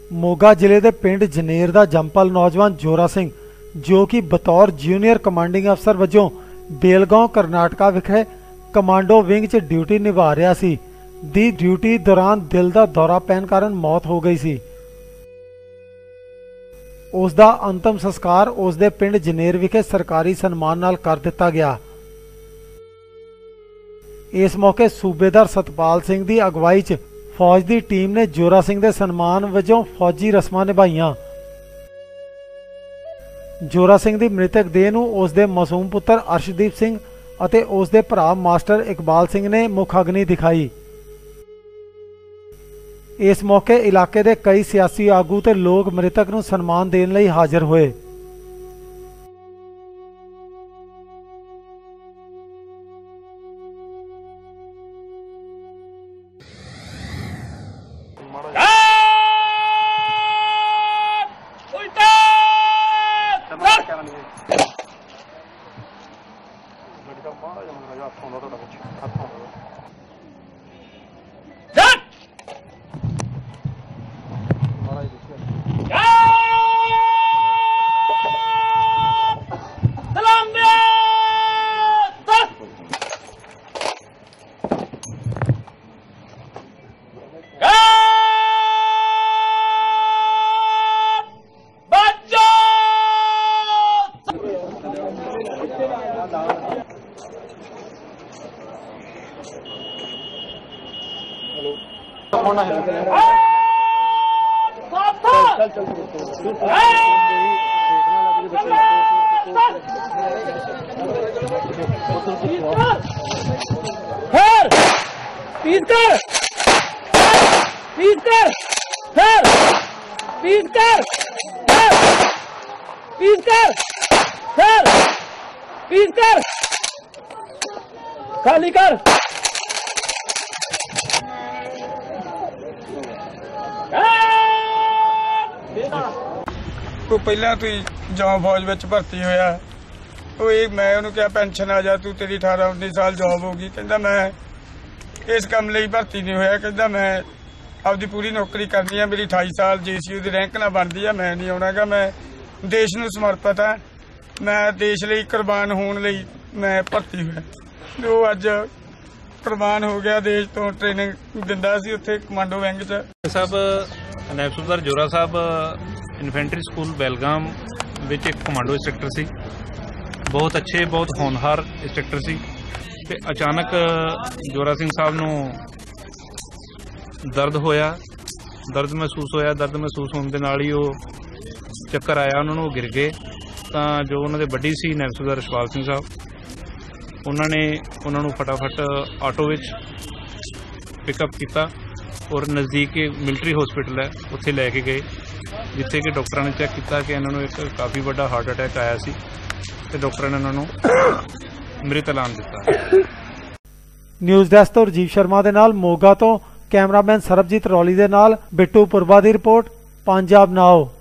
मोगा जिले के पिंड जनेर का जंपल नौजवान जोरा सिंह जो कि बतौर जूनियर कमांडिंग अफसर वजों बेलगांव करनाटका विखे कमांडो विंग च ड्यूटी निभा रहा सी दी ड्यूटी दौरान दिल का दौरा पैन कारण मौत हो गई सी। उसका अंतिम संस्कार उसके पिंड जनेर विखे सरकारी सन्मान नाल कर दिता गया। इस मौके सूबेदार सतपाल सिंह की अगवाई च फौज की टीम ने जोरा सिंह के सन्मान वजों फौजी रस्मां निभाईयां। जोरा सिंह की मृतक देह नूं उसके मासूम पुत्र अर्शदीप सिंह अते उसके भरा मास्टर इकबाल सिंह ने मुख अग्नि दिखाई। इस मौके इलाके के कई सियासी आगू ते लोग मृतक नूं सन्मान देने लई हाजिर होए। खाली कर वो पहला तो जॉब फौज में भर्ती होया मैं उन्होंने कहा पेंशन आ जा तू तेरी 18-19 साल जॉब होगी। कहता मैं इस काम लिए भर्ती नहीं होया। कहता मैं आपकी पूरी नौकरी करनी है। मेरी 28 साल JCU की रैंक ना बनती है। मैं नहीं आना गा। मैं देश नूं समर्पित है। मैं देश लिए कुर्बान होने लिए मैं भर्ती होया जो अज कुर्बान हो गया। देश तो ट्रेनिंग दिंदा सी उत्थे कमांडो विंग च। साहब नायब सूबेदार जोरा साहब इन्फेंट्री स्कूल बेलगाम विच एक कमांडो इंस्ट्रक्टर सी। बहुत अच्छे बहुत होनहार इंस्ट्रक्टर सी ते अचानक जोरा सिंह साहब नूं दर्द होया, दर्द महसूस होया। दर्द महसूस होने दे नाल ही वो चक्कर आया, उन्होंने गिर गए। तो जो उन्होंने बड्डी सी नायब सूबेदार रछपाल सिंह साहब उन्होंने फटाफट आटो विच पिकअप किया और नज़दीक मिलिट्री हॉस्पिटल है उत्थे लैके गए जिथे कि डॉक्टर ने चैक किया कि इन्होंने एक काफ़ी बड़ा हार्ट अटैक आया सी ते डॉक्टर ने इन्होंने मृत ऐलान दिता। न्यूज़ डेस्क तो राजीव शर्मा दे नाल मोगा तो कैमरामैन सरबजीत रौली दे नाल बिट्टू पुरबा दी रिपोर्ट पंजाब नाउ।